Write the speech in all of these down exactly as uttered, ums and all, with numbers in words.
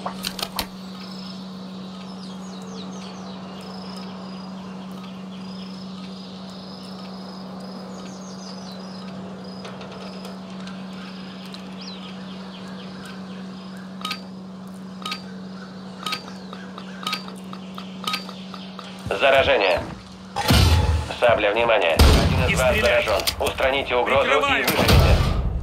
Заражение. Сабля, внимание. Один из вас заражен. Устраните угрозу Прикрываю. и выживите.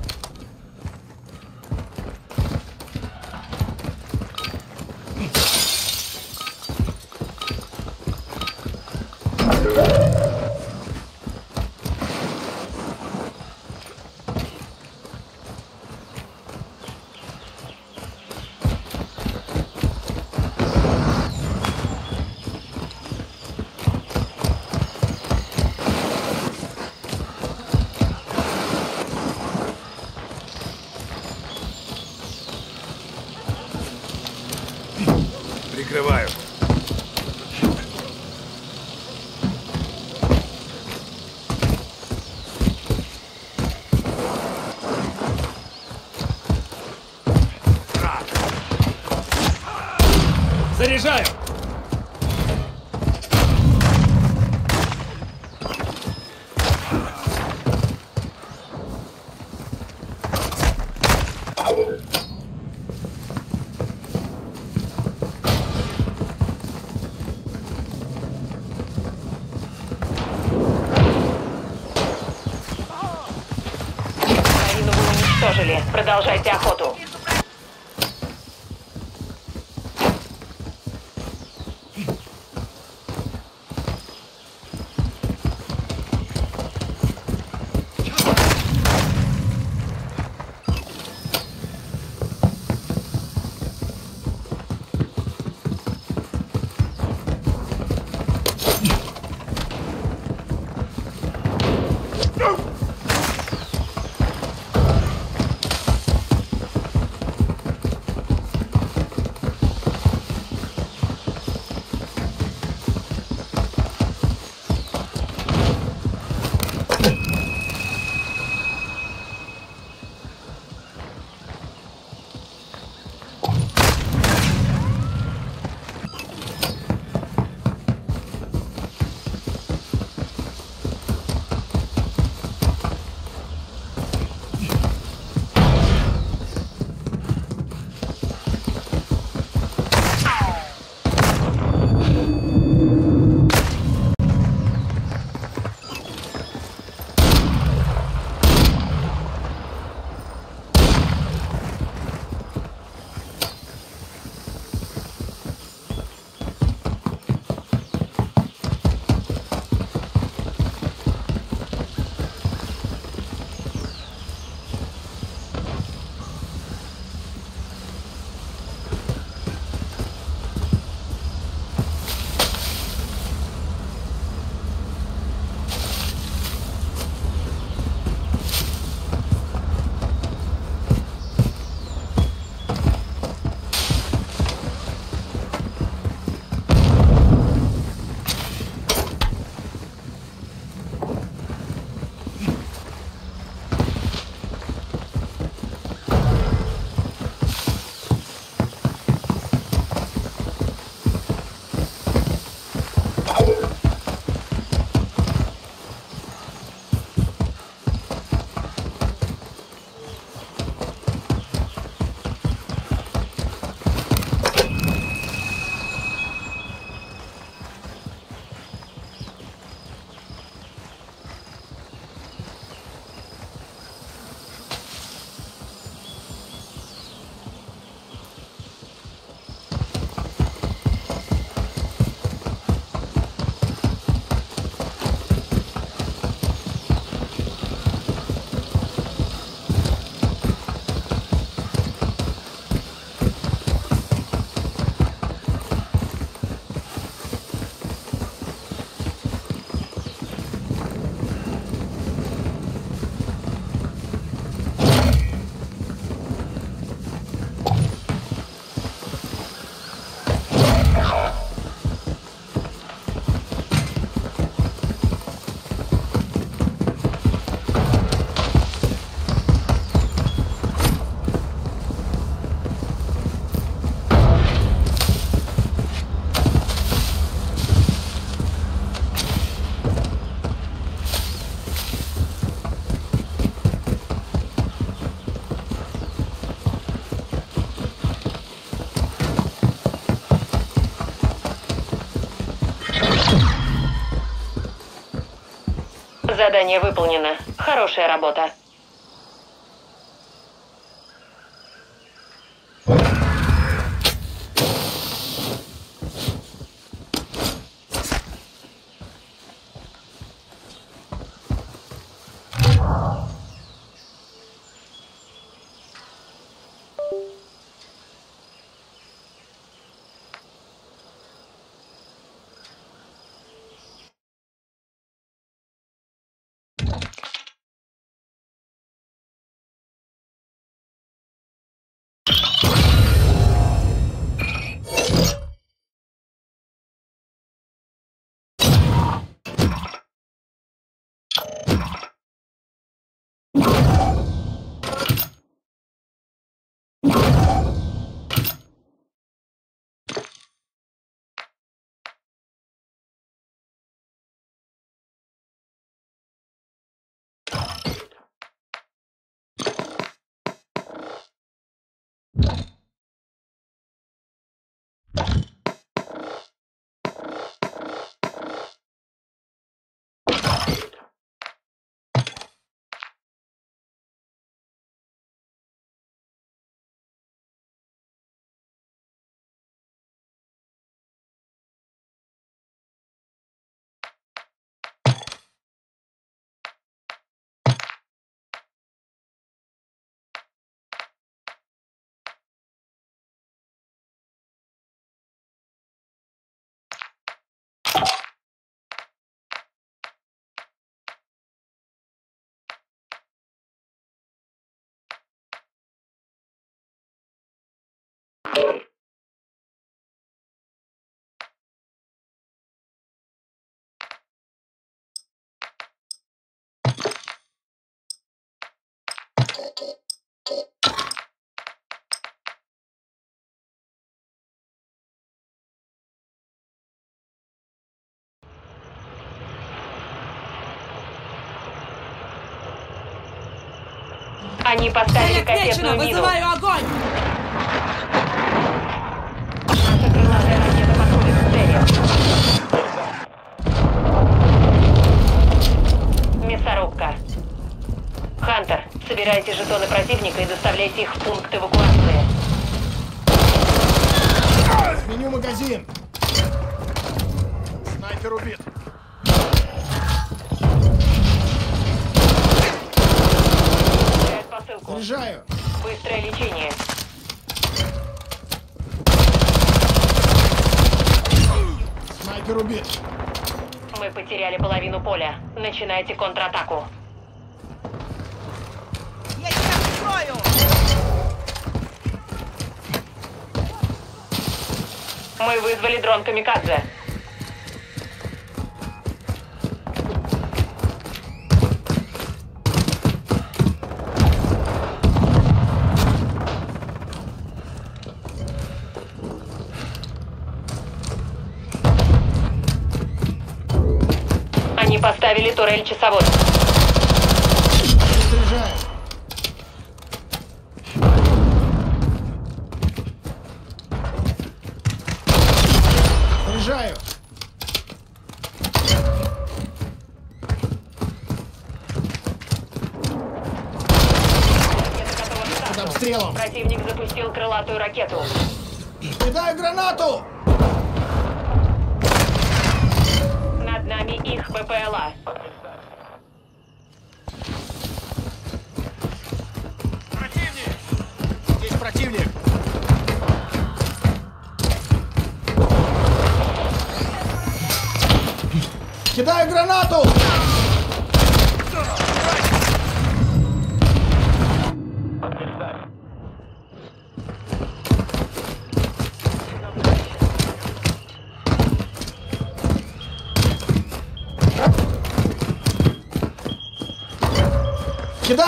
Прикрываю. Заряжаю! Уничтожили. Продолжайте охоту. Задание выполнено. Хорошая работа. Они поставили кассетную мину. Вызываю огонь! Наша крылатая ракета подходит к цели. Мясорубка. Хантер, собирайте жетоны противника и доставляйте их в пункт эвакуации. Сменю магазин. Снайпер убит. Посылку. Заряжаю. Быстрое лечение. Снайпер убит. Мы потеряли половину поля. Начинайте контратаку. Я тебя прикрою! Мы вызвали дрон Камикадзе. Они поставили турель часовой. Заряжаю. Заряжаю. Под обстрелом. Противник запустил крылатую ракету. Кидаю гранату. Над нами их БПЛА. Противник. Здесь противник. Кидаю гранату. Кидай!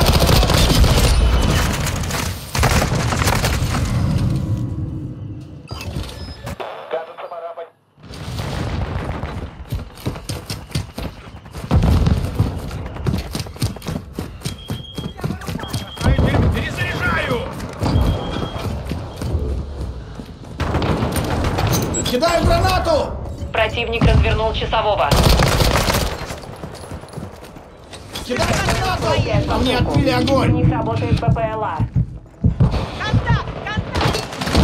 Перезаряжаю! Кидаю гранату! Противник развернул часового. Кидай гранату! Твоя По мне штуку. открыли У огонь! них работает ППЛА. Контакт! Контакт!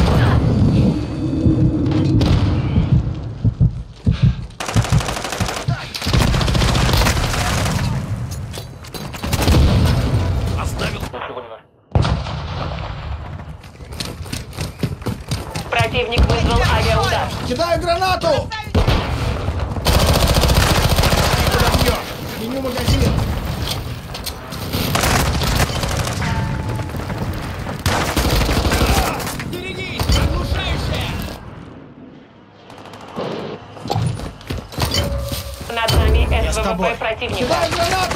Противник вызвал авиаудар. Кидаю гранату! Подобьем! Меню магазин! Берегись! Оглушающая! Над нами Я с тобой! СВВП противника. Кидаю гранату!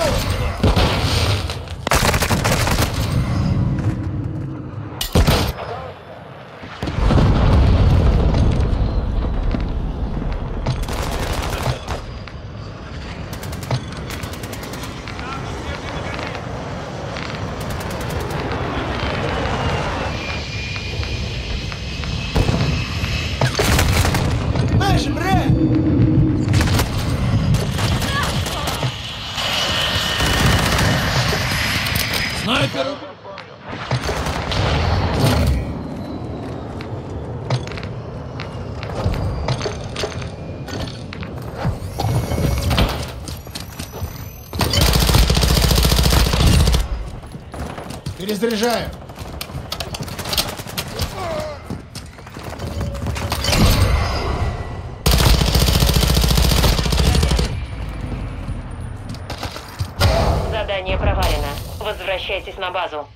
Дальше, бре! Снайпер! Перезаряжаю! Задание провалено. Возвращайтесь на базу.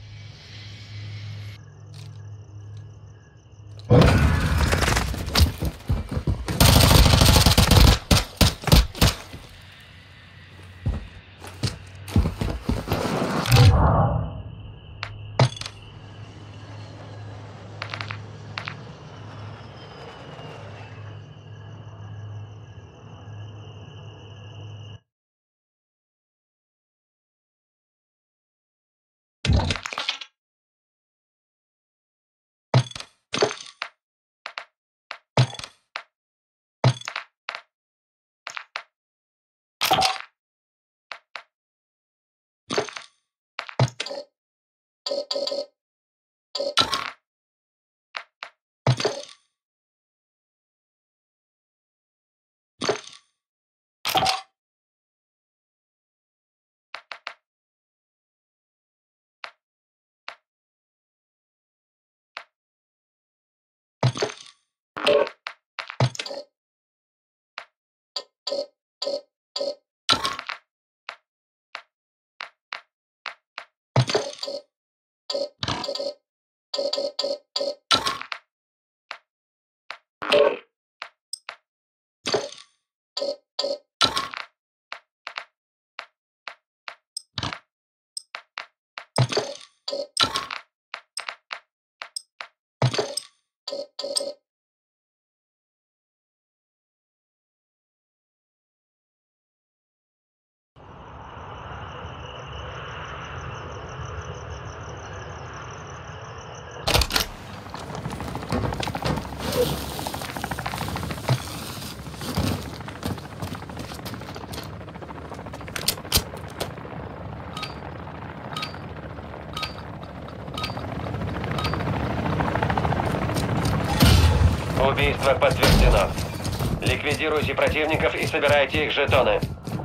Убийство подтверждено. Ликвидируйте противников и собирайте их жетоны.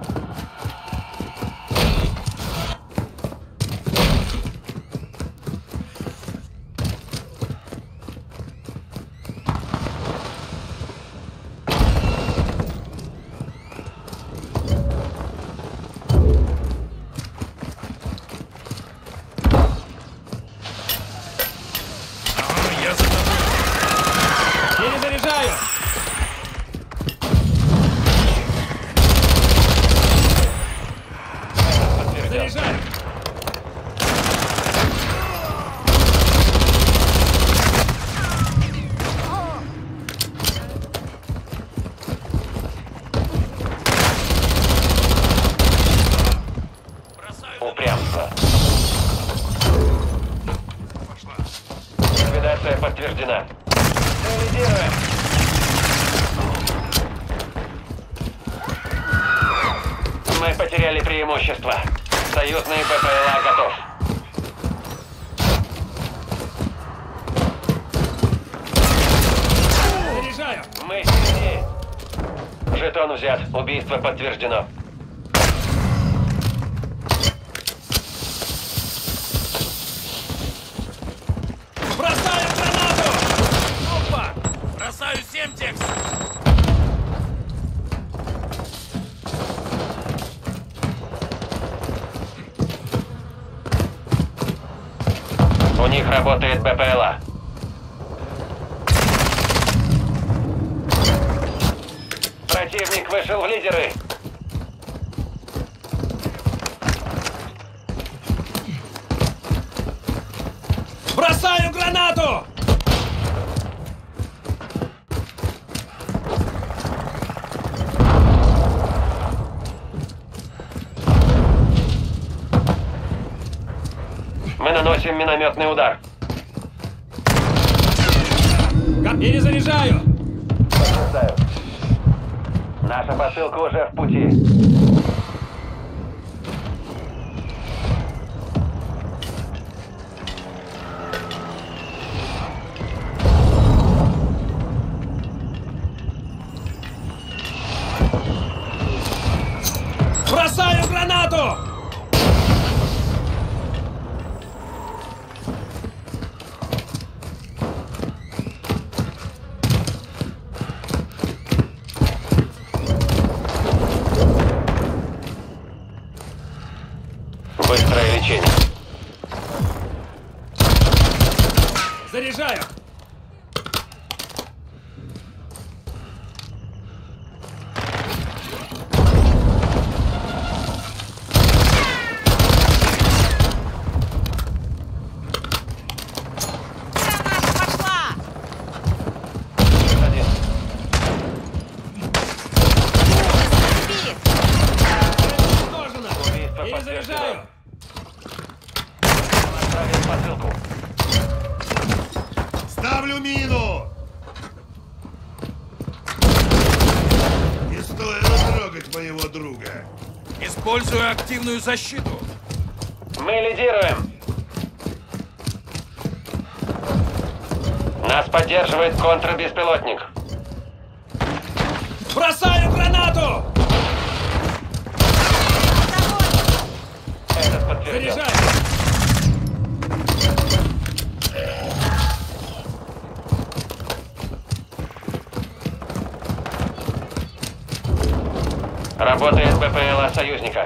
Перезаряжаю! Заряжаю! Упрямство. Ликвидация подтверждена. Ликвидируем. Мы потеряли преимущество. Союзный БПЛА готов. Заряжаю! Мы сильнее. Жетон взят. Убийство подтверждено. Бросаю гранату! Опа! Бросаю семтекс! У них работает БПЛА. Противник вышел в лидеры. Бросаю гранату! Мы наносим минометный удар. Перезаряжаю! Подтверждаю. Наша посылка уже в пути. Бросаю гранату! Быстрое лечение. Заряжаю! Пошла! Один. Сбит! Уничтожено! Убийство Перезаряжаю! подтверждено. Отправим посылку. Ставлю мину! Не стоило трогать моего друга. Использую активную защиту! Мы лидируем. Нас поддерживает контрбеспилотник. Бросаю гранату! Этот подтвержден. Заряжаю! Работает БПЛА союзника.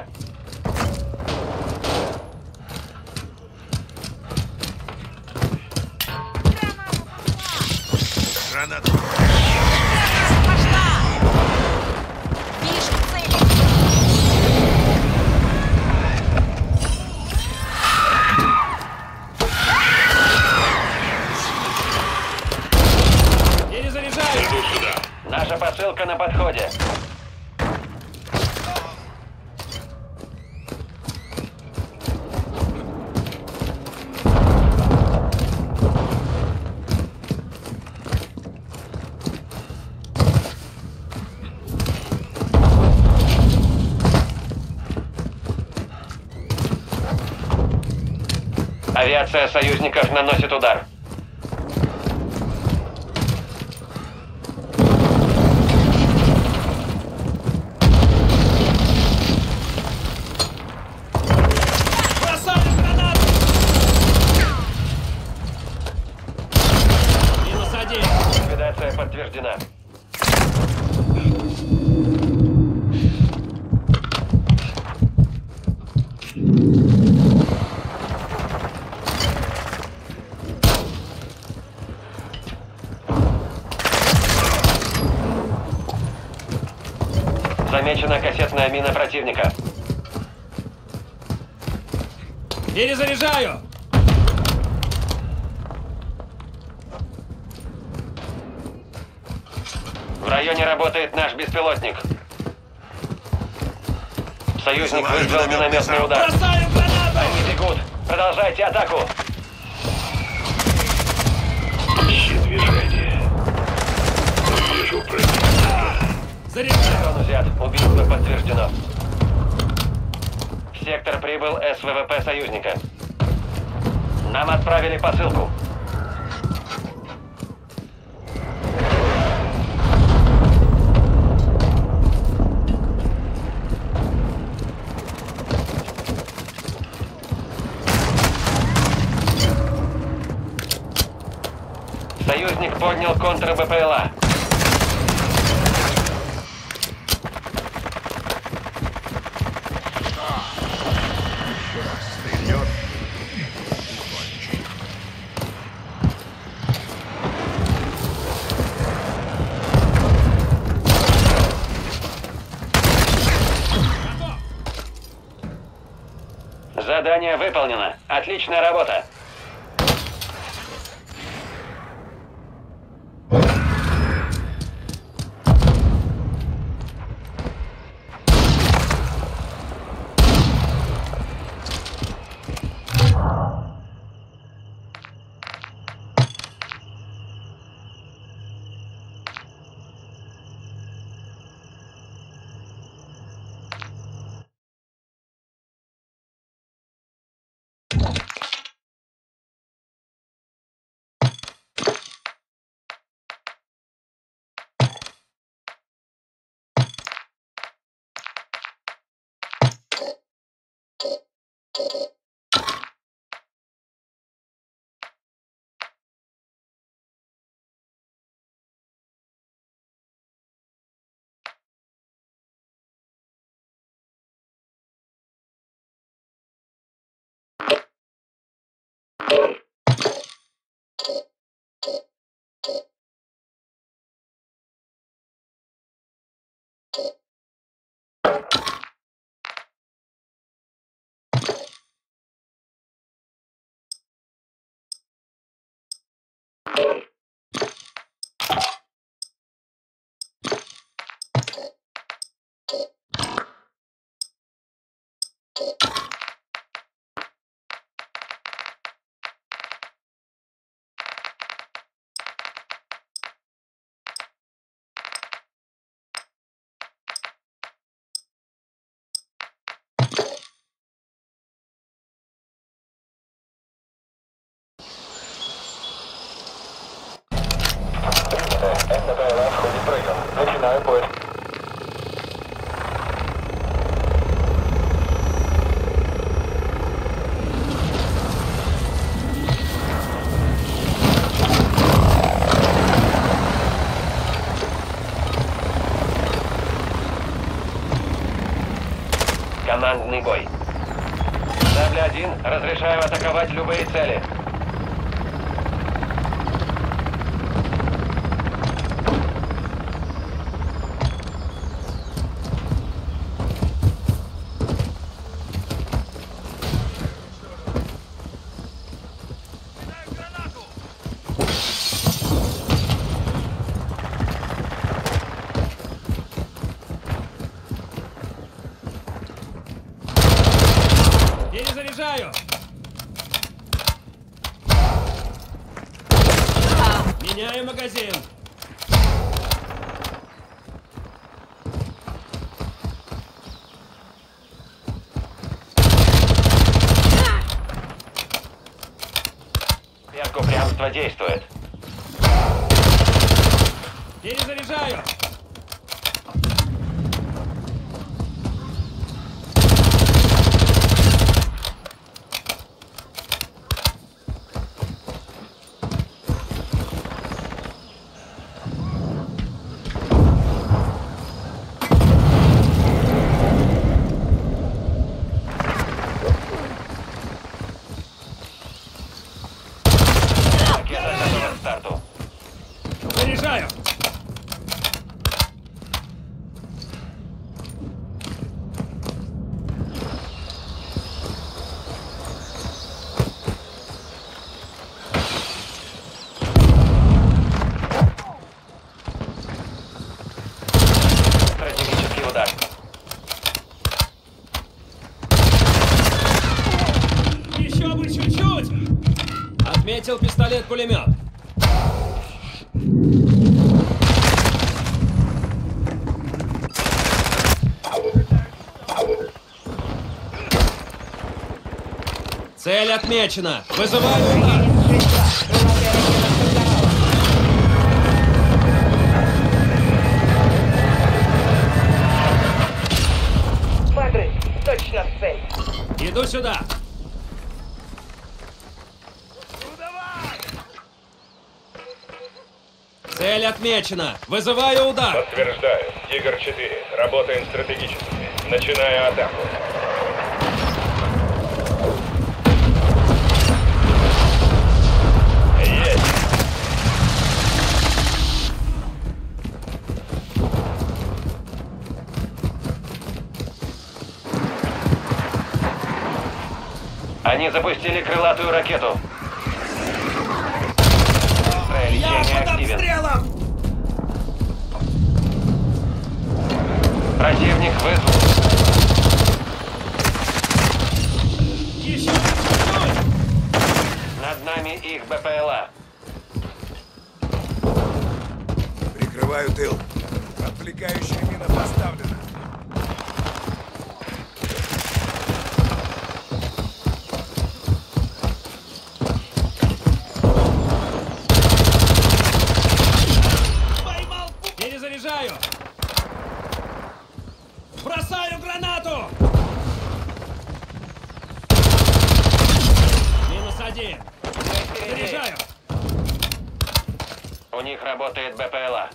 Граната. Пошла! Вижу цель! Перезаряжаю! Иду сюда. Наша посылка на подходе. Авиация союзников наносит удар. Бросаю гранату! Минус один! Ликвидация подтверждена. Замечена кассетная мина противника. Перезаряжаю! В районе работает наш беспилотник. Союзник Вызываю вызвал минометный минометный залп. удар. Бросаю гранату! Они бегут. Продолжайте атаку. Ищи движение. Вижу противника. Заряжаю! Он взят. Убийство подтверждено. сектор прибыл СВВП союзника. Нам отправили посылку. Союзник поднял контр-БПЛА. Стрельнет. Задание выполнено. Отличная работа. БПЛА входит в район. Начинаю поиск. Командный бой. Сабля один, разрешаю атаковать любые цели. Перезаряжаю! Меняю магазин! Ветку прямство действует. Перезаряжаю! Ракета готова к старту. Заряжаю! Стратегический удар. Еще бы чуть-чуть! Отметил пистолет-пулемет. Цель отмечена. Вызываю удар. Смотри, точно в цель. Иду сюда. Цель отмечена. Вызываю удар. Подтверждаю. Тигр четыре. Работаем стратегически. Начинаю атаку. Есть. Они запустили крылатую ракету. Цель Я не под активен. обстрелом! Противник вызвал. Еще чуть-чуть! Над нами их БПЛА. Прикрываю тыл. Отвлекающая мина поставлена. Поймал! Перезаряжаю! Бросаю гранату! Минус один. Заряжаю! У них работает БПЛА.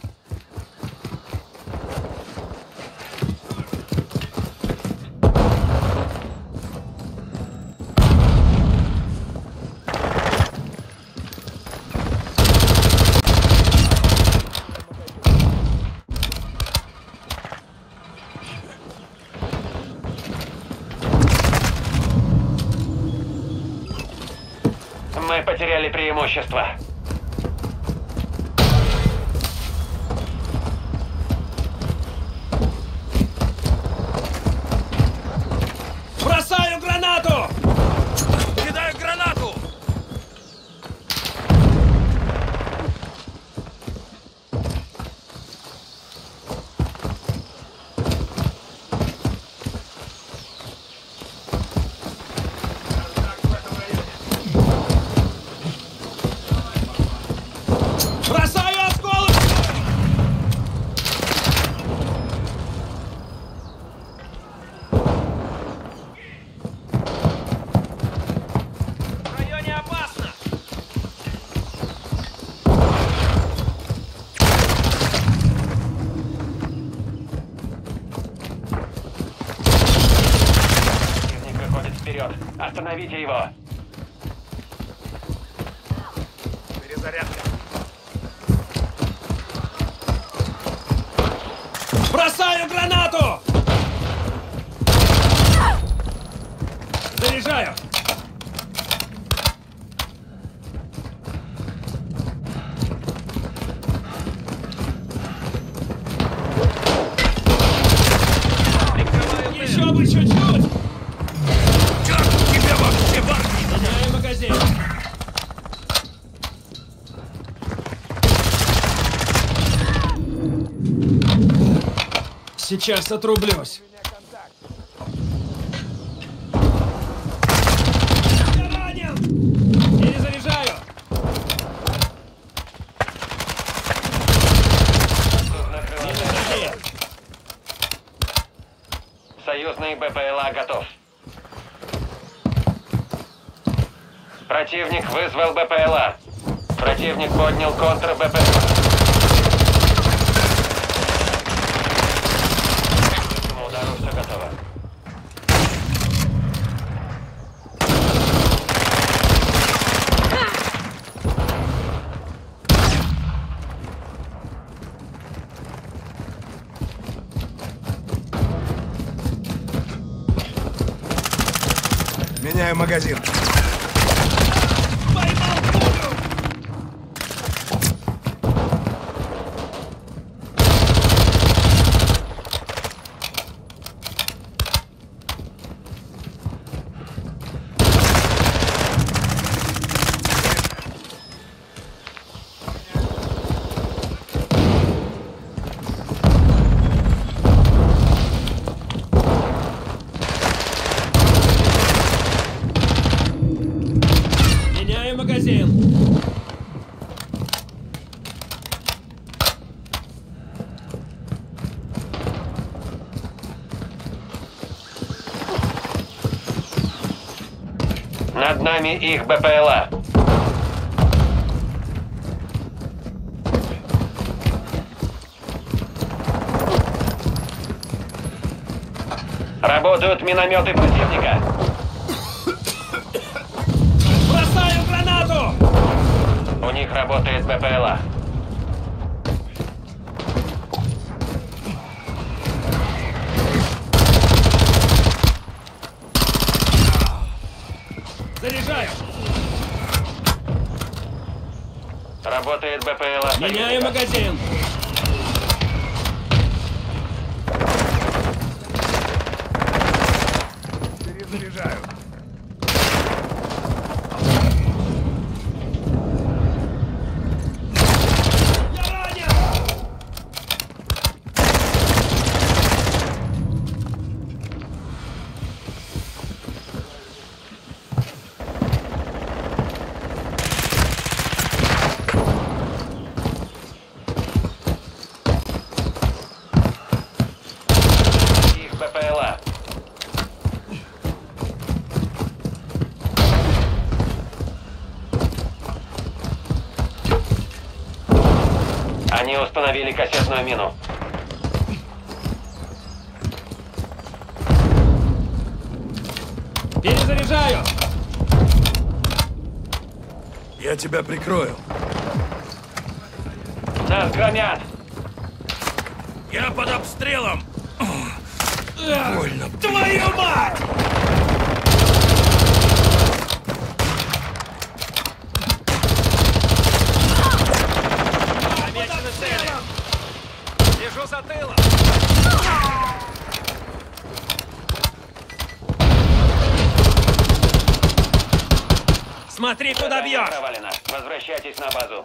Мы потеряли преимущество. Бросаю гранату! Кидаю гранату! Бросаю осколок! В районе опасно! Противник выходит вперед. Остановите его. Перезарядка. Бросаю гранату! Заряжаю! Еще бы чуть-чуть! Черт, тебя вообще бар! Меняю магазин! Сейчас отрублюсь. Я ранен! Перезаряжаю! Минус один. Союзный БПЛА готов. Противник вызвал БПЛА. Противник поднял контр-БПЛА. К удару все готово. Меняю магазин. Поймал пулю! магазин! Над нами их БПЛА. Работают минометы противника. Бросаю гранату! У них работает БПЛА. Заряжаю! Работает БПЛА. Меняю союзника. магазин! Перезаряжаю. Я ранен! Их БПЛА. Они установили кассетную мину. Перезаряжаю! Я тебя прикрою. Нас громят. Я под обстрелом. Больно. Твою мать! Замечены цели. Лежу за тылом. Смотри, куда Задание бьешь! провалено. Возвращайтесь на базу.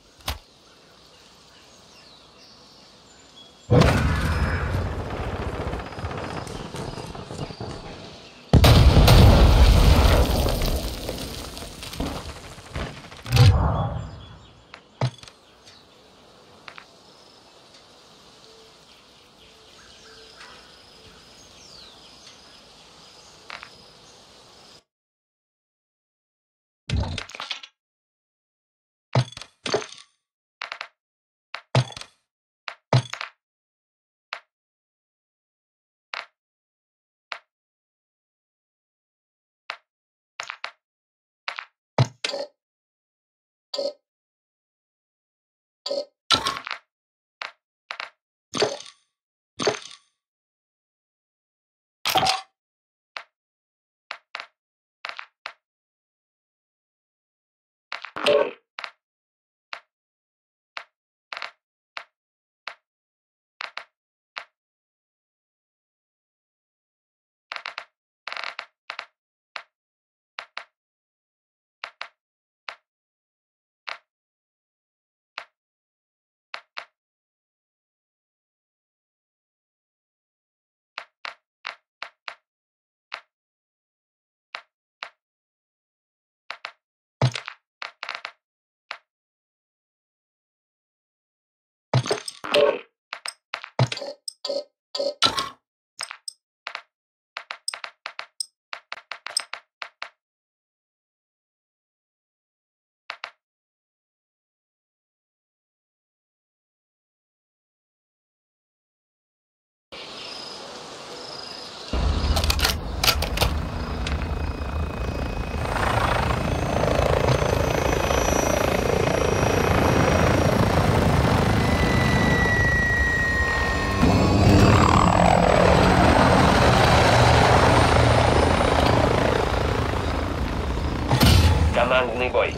Командный бой.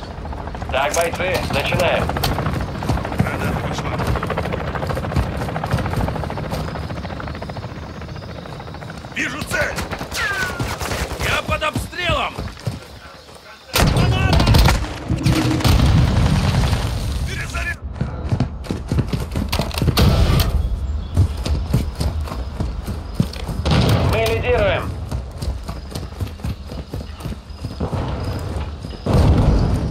Так, бойцы, начинаем. Граната пошла. Вижу цель! Я под обстрелом. Перезаряд! Мы лидируем.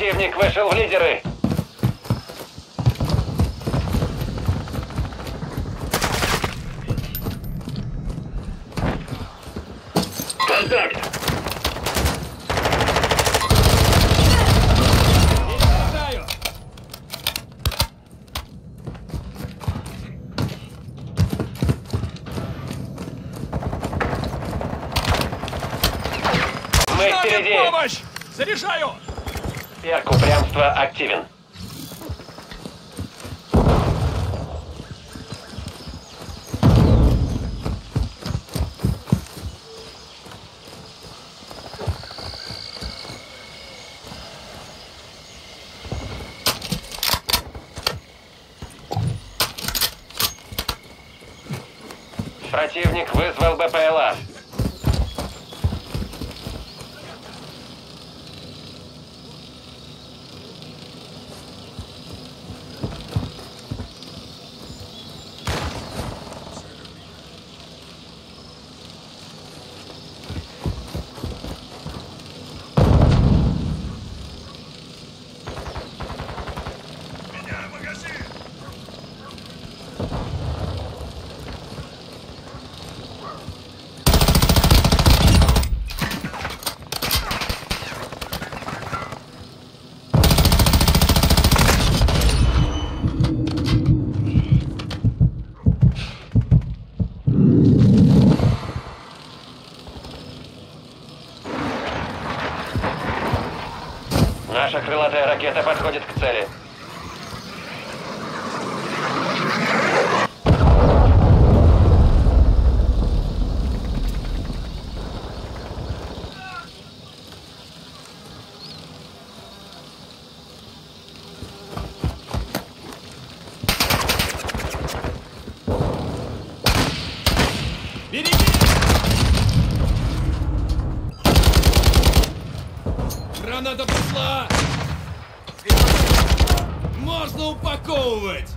Противник вышел в лидеры. Контакт. Перезаряжаю. Мы Нужна впереди. помощь! Заряжаю! Перк упрямства активен. Противник вызвал БПЛА. Меняю магазин. Наша крылатая ракета подходит к цели. Береги! Граната пошла! Можно упаковывать!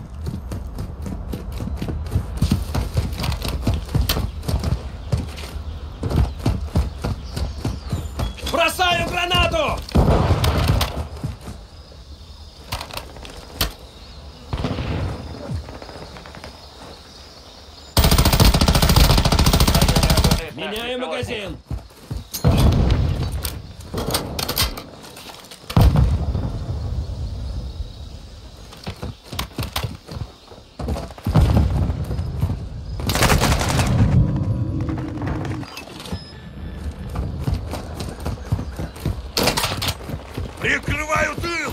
Бросаю гранату! Меняю магазин! Прикрываю тыл!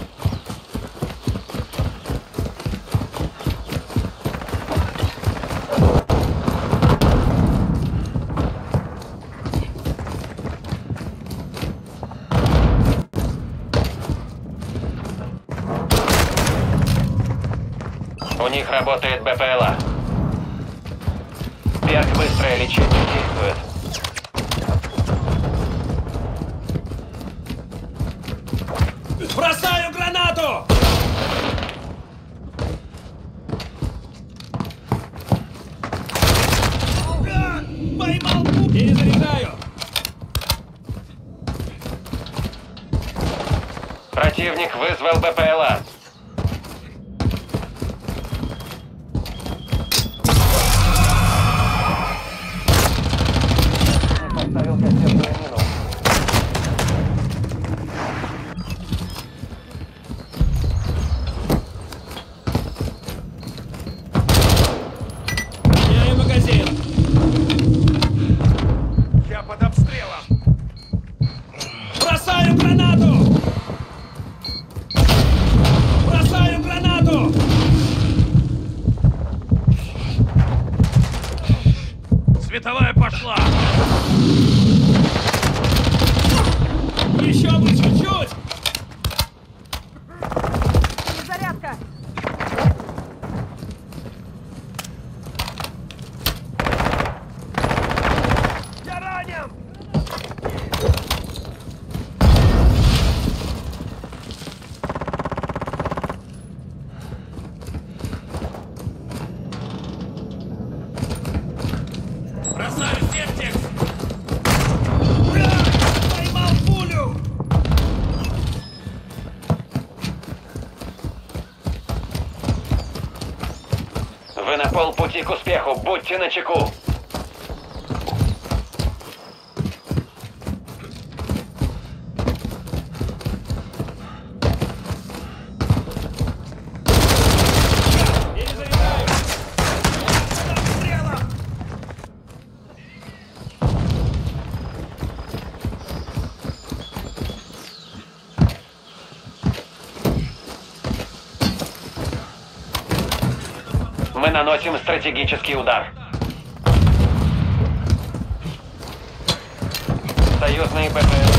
У них работает БПЛА. Перк быстрое лечение действует. Бросаю гранату! А, поймал! Перезаряжаю! Противник вызвал БПЛА. Поставил кассетную мину. Меняю магазин! Я под обстрелом! Бросаю гранату! Бросаю гранату! Световая пошла! полпути к успеху. Будьте начеку. Перезаряжаю. Мы наносим стратегический удар. Союзные БПЛА